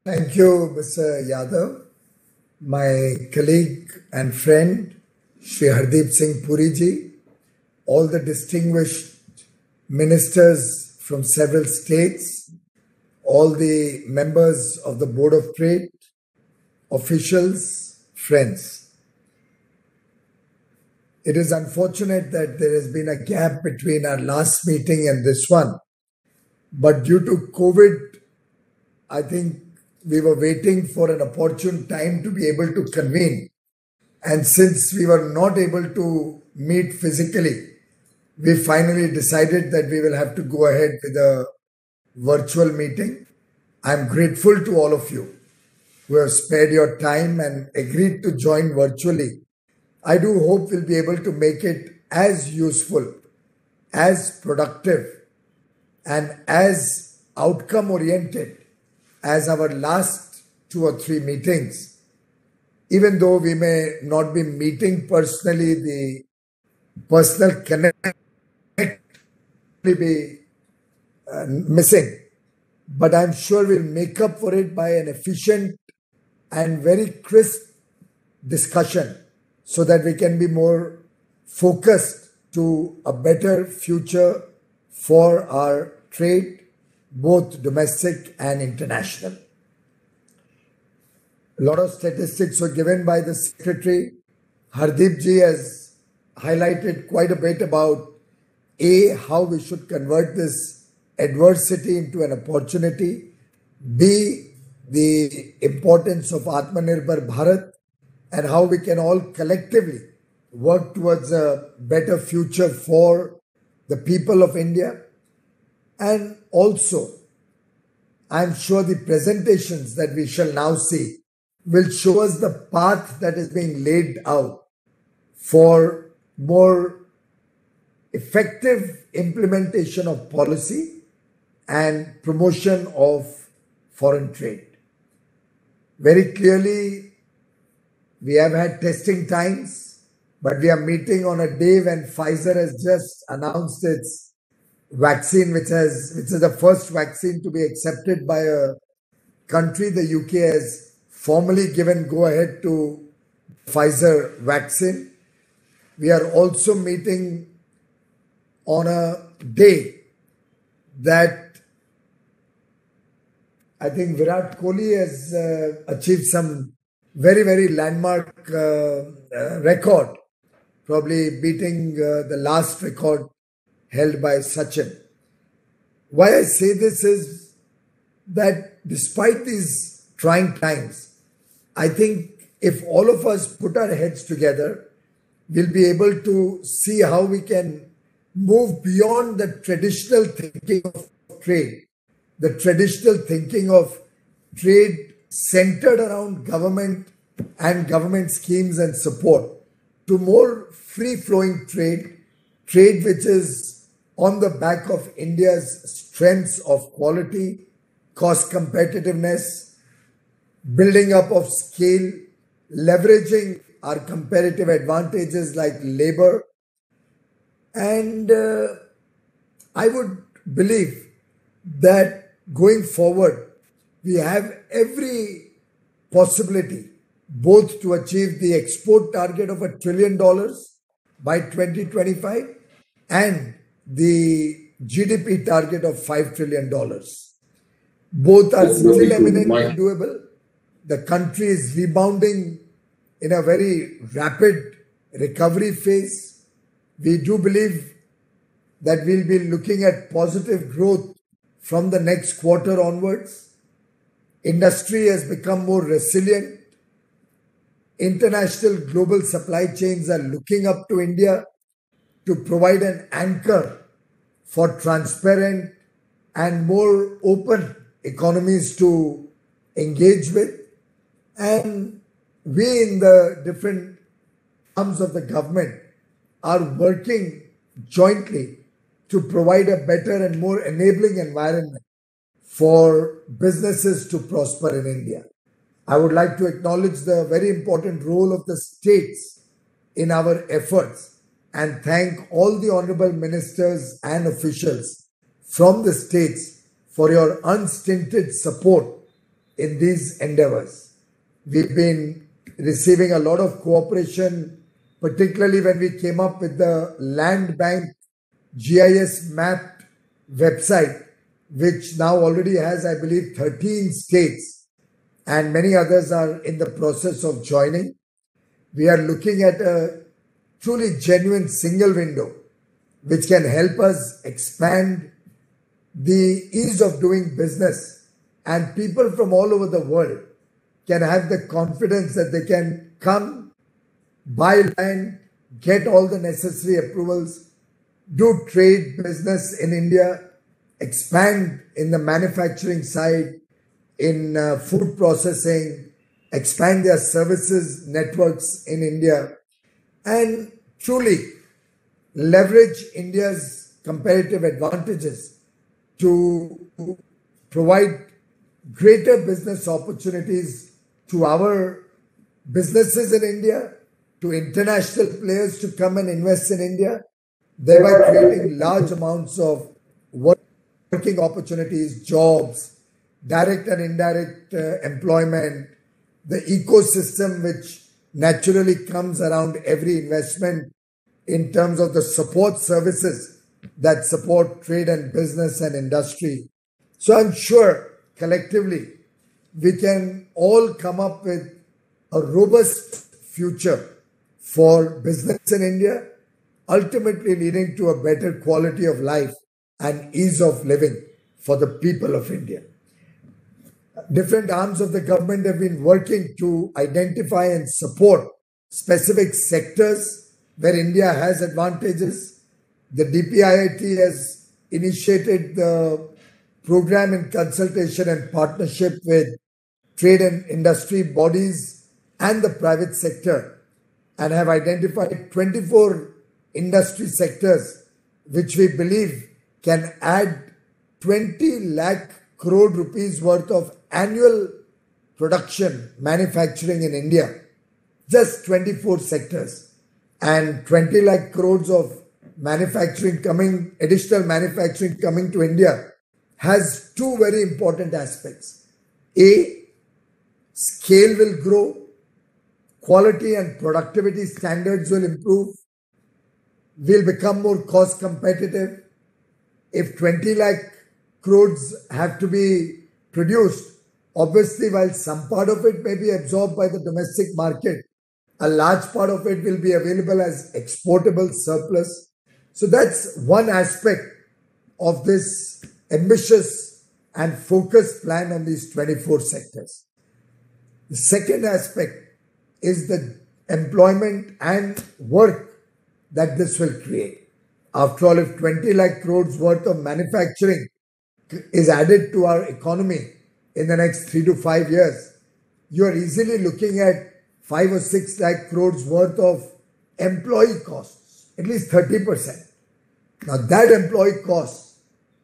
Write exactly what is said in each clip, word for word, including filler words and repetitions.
Thank you, Mister Yadav. My colleague and friend, Shri Hardeep Singh Puri ji, all the distinguished ministers from several states, all the members of the Board of Trade, officials, friends. It is unfortunate that there has been a gap between our last meeting and this one. But due to COVID, I think we were waiting for an opportune time to be able to convene. And since we were not able to meet physically, we finally decided that we will have to go ahead with a virtual meeting. I'm grateful to all of you who have spared your time and agreed to join virtually. I do hope we'll be able to make it as useful, as productive, and as outcome-oriented as our last two or three meetings. Even though we may not be meeting personally, the personal connect will be uh, missing. But I'm sure we'll make up for it by an efficient and very crisp discussion so that we can be more focused to a better future for our trade, both domestic and international. A lot of statistics were given by the Secretary. Hardeep ji has highlighted quite a bit about A, how we should convert this adversity into an opportunity, B, the importance of Atmanirbhar Bharat, and how we can all collectively work towards a better future for the people of India. And also, I'm sure the presentations that we shall now see will show us the path that is being laid out for more effective implementation of policy and promotion of foreign trade. Very clearly, we have had testing times, but we are meeting on a day when Pfizer has just announced its vaccine, which has which is the first vaccine to be accepted by a country. The U K has formally given go-ahead to Pfizer vaccine. We are also meeting on a day that I think Virat Kohli has uh, achieved some very, very landmark uh, uh, record, probably beating uh, the last record held by Sachin. Why I say this is that despite these trying times, I think if all of us put our heads together, we'll be able to see how we can move beyond the traditional thinking of trade, the traditional thinking of trade centered around government and government schemes and support, to more free-flowing trade, trade which is on the back of India's strengths of quality, cost competitiveness, building up of scale, leveraging our competitive advantages like labor. And uh, I would believe that going forward, we have every possibility both to achieve the export target of a trillion dollars by twenty twenty-five and the G D P target of five trillion dollars. Both are still eminently doable. The country is rebounding in a very rapid recovery phase. We do believe that we'll be looking at positive growth from the next quarter onwards. Industry has become more resilient. International global supply chains are looking up to India to provide an anchor for transparent and more open economies to engage with. And we in the different arms of the government are working jointly to provide a better and more enabling environment for businesses to prosper in India. I would like to acknowledge the very important role of the states in our efforts and thank all the honorable ministers and officials from the states for your unstinted support in these endeavors. We've been receiving a lot of cooperation, particularly when we came up with the Land Bank G I S mapped website, which now already has, I believe, thirteen states, and many others are in the process of joining. We are looking at a truly genuine single window, which can help us expand the ease of doing business, and people from all over the world can have the confidence that they can come, buy land, get all the necessary approvals, do trade business in India, expand in the manufacturing side, in uh, food processing, expand their services networks in India, and truly leverage India's comparative advantages to provide greater business opportunities to our businesses in India, to international players to come and invest in India, thereby creating large amounts of working opportunities, jobs, direct and indirect uh, employment, the ecosystem which naturally comes around every investment in terms of the support services that support trade and business and industry. So I'm sure collectively we can all come up with a robust future for business in India, ultimately leading to a better quality of life and ease of living for the people of India. Different arms of the government have been working to identify and support specific sectors where India has advantages. The D P I I T has initiated the program in consultation and partnership with trade and industry bodies and the private sector, and have identified twenty-four industry sectors which we believe can add twenty lakh crore rupees worth of annual production manufacturing in India. Just twenty-four sectors, and twenty lakh crores of manufacturing coming, additional manufacturing coming to India has two very important aspects. A, scale will grow, quality and productivity standards will improve, we'll become more cost competitive. If twenty lakh crores have to be produced, obviously while some part of it may be absorbed by the domestic market, a large part of it will be available as exportable surplus. So that's one aspect of this ambitious and focused plan on these twenty-four sectors. The second aspect is the employment and work that this will create. After all, if twenty lakh crores worth of manufacturing is added to our economy in the next three to five years, you are easily looking at five or six lakh crores worth of employee costs, at least thirty percent. Now that employee cost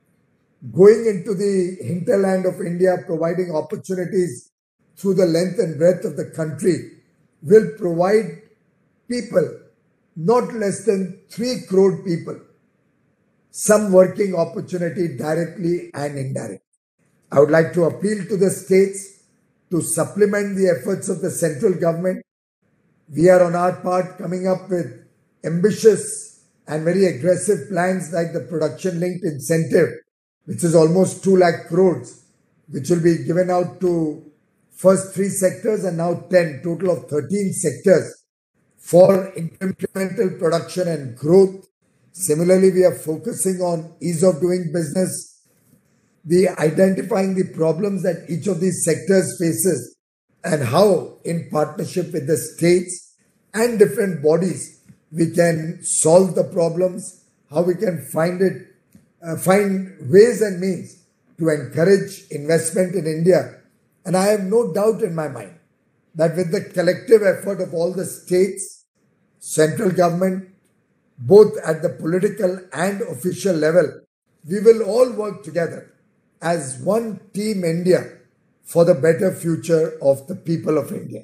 going into the hinterland of India, providing opportunities through the length and breadth of the country, will provide people, not less than three crore people, some working opportunity directly and indirectly. I would like to appeal to the states to supplement the efforts of the central government. We are on our part coming up with ambitious and very aggressive plans like the production linked incentive, which is almost two lakh crores, which will be given out to first three sectors and now ten, total of thirteen sectors for incremental production and growth. Similarly, we are focusing on ease of doing business, the identifying the problems that each of these sectors faces, and how in partnership with the states and different bodies we can solve the problems, how we can find it, uh, find ways and means to encourage investment in India. And I have no doubt in my mind that with the collective effort of all the states, central government, both at the political and official level, we will all work together as one team India for the better future of the people of India.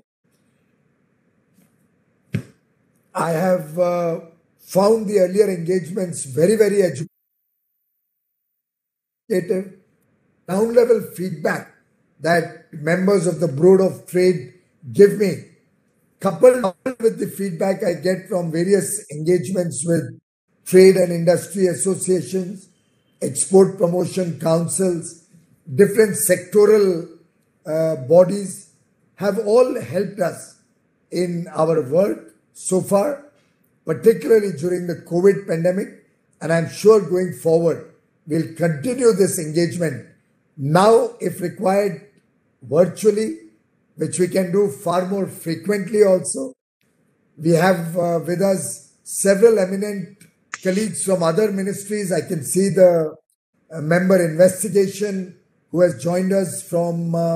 I have uh, found the earlier engagements very, very educative, ground level feedback that members of the Board of Trade give me, coupled with the feedback I get from various engagements with trade and industry associations, export promotion councils, different sectoral uh, bodies, have all helped us in our work so far, particularly during the COVID pandemic. And I'm sure going forward, we'll continue this engagement now, if required, virtually, which we can do far more frequently also. We have uh, with us several eminent colleagues from other ministries. I can see the uh, member investigation who has joined us from uh,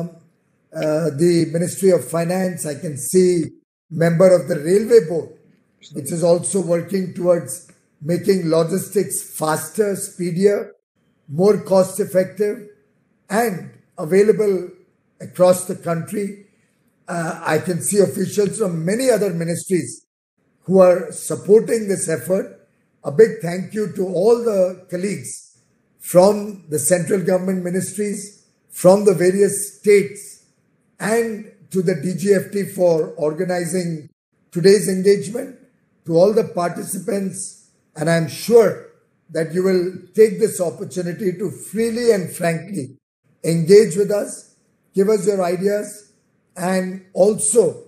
uh, the Ministry of Finance. I can see member of the Railway Board, which is also working towards making logistics faster, speedier, more cost effective and available across the country. Uh, I can see officials from many other ministries who are supporting this effort. A big thank you to all the colleagues from the central government ministries, from the various states, and to the D G F T for organizing today's engagement, to all the participants. And I'm sure that you will take this opportunity to freely and frankly engage with us, give us your ideas, and also,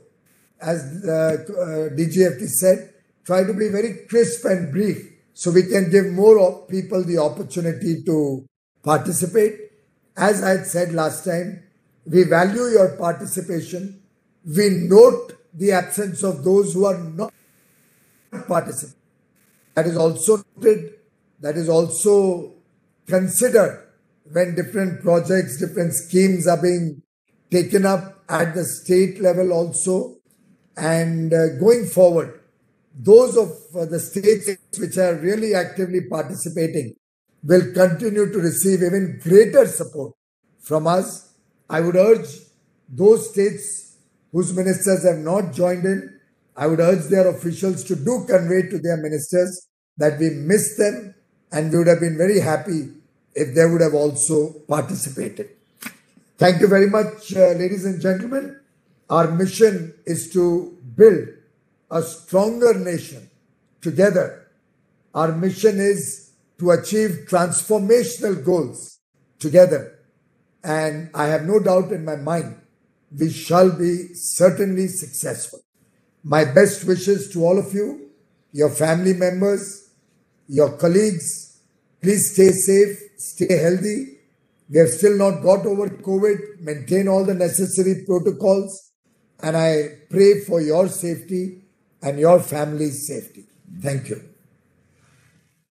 as the uh, D G F T said, try to be very crisp and brief so we can give more people the opportunity to participate. As I had said last time, we value your participation. We note the absence of those who are not participating. That is also noted, that is also considered when different projects, different schemes are being taken up at the state level also. And uh, going forward, those of uh, the states which are really actively participating will continue to receive even greater support from us. I would urge those states whose ministers have not joined in, I would urge their officials to do convey to their ministers that we miss them, and we would have been very happy if they would have also participated. Thank you very much, uh, ladies and gentlemen. Our mission is to build a stronger nation together. Our mission is to achieve transformational goals together. And I have no doubt in my mind, we shall be certainly successful. My best wishes to all of you, your family members, your colleagues. Please stay safe, stay healthy. We have still not got over COVID. Maintain all the necessary protocols. And I pray for your safety and your family's safety. Thank you.